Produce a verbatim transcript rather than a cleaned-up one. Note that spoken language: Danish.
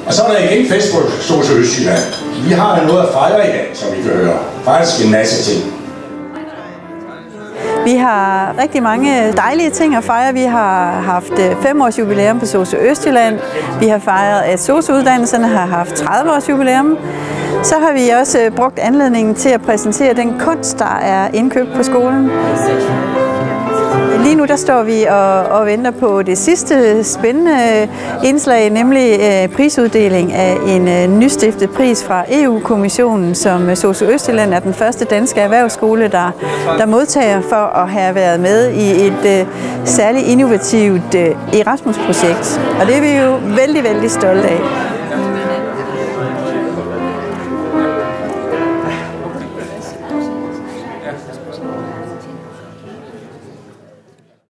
Og så er der igen fest på Sosu Østjylland. Vi har noget at fejre i dag, som vi kan høre. Faktisk en masse ting. Vi har rigtig mange dejlige ting at fejre. Vi har haft fem års jubilæum på Sosu Østjylland. Vi har fejret, at sosu-uddannelserne har haft tredive års jubilæum. Så har vi også brugt anledningen til at præsentere den kunst, der er indkøbt på skolen. Lige nu der står vi og, og venter på det sidste spændende indslag, nemlig øh, prisuddeling af en øh, nystiftet pris fra E U-kommissionen, som Sosu Østjylland er den første danske erhvervsskole, der, der modtager for at have været med i et øh, særligt innovativt øh, Erasmus-projekt. Og det er vi jo vældig, vældig stolte af.